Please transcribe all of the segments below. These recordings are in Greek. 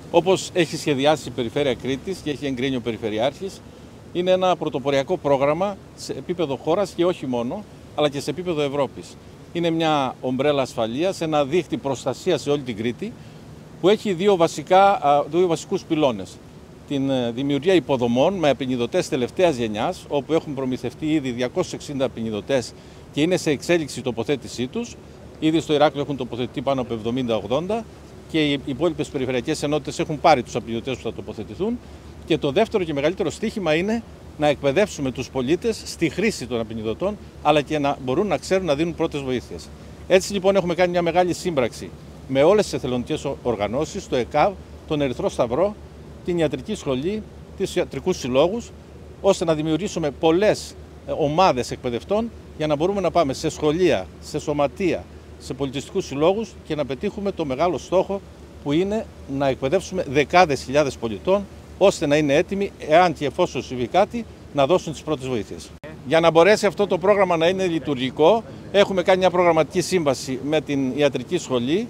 Όπως έχει σχεδιάσει η Περιφέρεια Κρήτης και έχει εγκρίνει ο Περιφερειάρχης, είναι ένα πρωτοποριακό πρόγραμμα σε επίπεδο χώρας και όχι μόνο, αλλά και σε επίπεδο Ευρώπης. Είναι μια ομπρέλα ασφαλείας, ένα δίχτυ προστασίας σε όλη την Κρήτη, που έχει δύο βασικούς πυλώνες. Την δημιουργία υποδομών με απεινιδωτές τελευταίας γενιάς, όπου έχουν προμηθευτεί ήδη 260 απεινιδωτές και είναι σε εξέλιξη η τοποθέτησή τους. Ήδη στο Ηράκλειο έχουν τοποθετηθεί πάνω από 70-80 και οι υπόλοιπες περιφερειακές ενότητες έχουν πάρει τους απεινιδωτές που θα τοποθετηθούν. Και το δεύτερο και μεγαλύτερο στίχημα είναι να εκπαιδεύσουμε τους πολίτες στη χρήση των απεινιδωτών, αλλά και να μπορούν να ξέρουν να δίνουν πρώτες βοήθειες. Έτσι λοιπόν έχουμε κάνει μια μεγάλη σύμπραξη με όλες τις εθελοντικές οργανώσεις, το ΕΚΑΒ, τον Ερυθρό Σταυρό, την Ιατρική Σχολή, τους ιατρικούς συλλόγους, ώστε να δημιουργήσουμε πολλές ομάδες εκπαιδευτών για να μπορούμε να πάμε σε σχολεία, σε σωματεία, σε πολιτιστικούς συλλόγους και να πετύχουμε το μεγάλο στόχο που είναι να εκπαιδεύσουμε δεκάδες χιλιάδες πολιτών, ώστε να είναι έτοιμοι, εάν και εφόσον συμβεί κάτι, να δώσουν τις πρώτες βοήθειες. Για να μπορέσει αυτό το πρόγραμμα να είναι λειτουργικό, έχουμε κάνει μια προγραμματική σύμβαση με την Ιατρική Σχολή,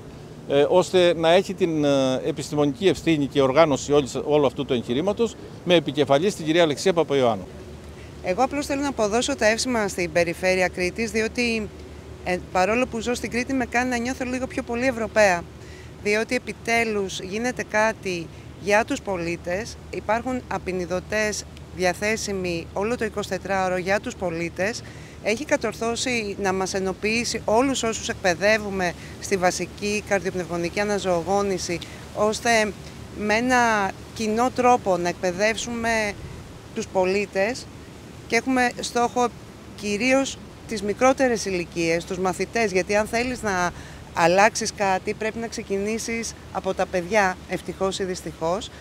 ώστε να έχει την επιστημονική ευθύνη και οργάνωση όλου αυτού του εγχειρήματος, με επικεφαλή στην κυρία Αλεξία Παπαϊωάννου. Εγώ απλώς θέλω να αποδώσω τα εύσημα στην Περιφέρεια Κρήτης, διότι παρόλο που ζω στην Κρήτη με κάνει να νιώθω λίγο πιο πολύ Ευρωπαία. Διότι επιτέλους γίνεται κάτι για τους πολίτες, υπάρχουν απεινιδωτές διαθέσιμοι όλο το 24ωρο για τους πολίτες. Έχει κατορθώσει να μας ενοποιήσει όλους όσους εκπαιδεύουμε στη βασική καρδιοπνευμονική αναζωογόνηση, ώστε με ένα κοινό τρόπο να εκπαιδεύσουμε τους πολίτες και έχουμε στόχο κυρίως τις μικρότερες ηλικίες, τους μαθητές, γιατί αν θέλεις να αλλάξεις κάτι πρέπει να ξεκινήσεις από τα παιδιά, ευτυχώς ή δυστυχώς,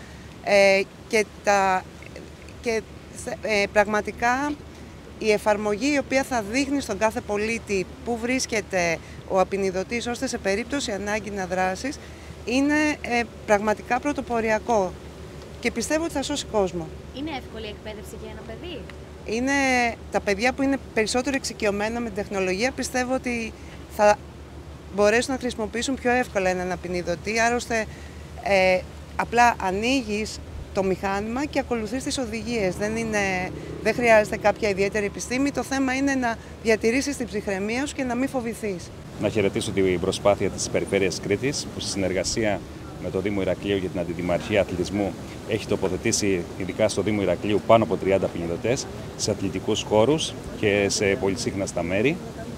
πραγματικά η εφαρμογή η οποία θα δείχνει στον κάθε πολίτη πού βρίσκεται ο απεινιδωτής, ώστε σε περίπτωση ανάγκη να δράσεις, είναι πραγματικά πρωτοποριακό και πιστεύω ότι θα σώσει κόσμο. Είναι εύκολη η εκπαίδευση για ένα παιδί? Τα παιδιά που είναι περισσότερο εξοικειωμένα με την τεχνολογία, πιστεύω ότι θα μπορέσουν να χρησιμοποιήσουν πιο εύκολα έναν απεινιδωτή, άρρωστε απλά ανοίγεις το μηχάνημα και ακολουθείς τις οδηγίες. Δεν χρειάζεται κάποια ιδιαίτερη επιστήμη, το θέμα είναι να διατηρήσεις την ψυχραιμία σου και να μην φοβηθείς. Να χαιρετήσω την προσπάθεια της Περιφέρειας Κρήτης, που στη συνεργασία με το Δήμο Ηρακλείου για την Αντιδημαρχία Αθλητισμού έχει τοποθετήσει ειδικά στο Δήμο Ηρακλείου πάνω από 30 απεινιδωτές σε αθλητικούς χώρους και σε πολυσύχναστα μέρη.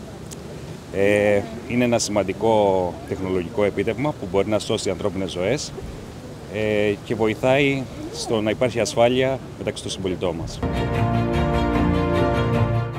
Είναι ένα σημαντικό τεχνολογικό επίτευγμα που μπορεί να σώσει ανθρώπινες ζωές και βοηθάει στο να υπάρχει ασφάλεια μεταξύ των συμπολιτών μας.